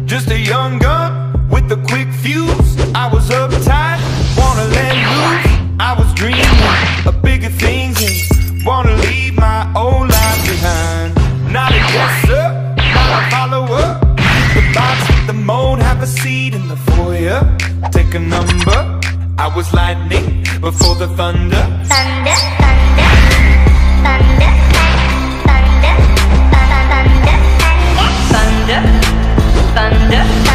Just a young gun with a quick fuse. I was uptight, wanna let loose. I was dreaming of bigger things and wanna leave my old life behind. Not a yes sir, not a follower. The box with the mold, have a seat in the foyer. Take a number. I was lightning before the thunder. Thunder, thunder, thunder, thunder, thunder, thunder, thunder, thunder, thunder.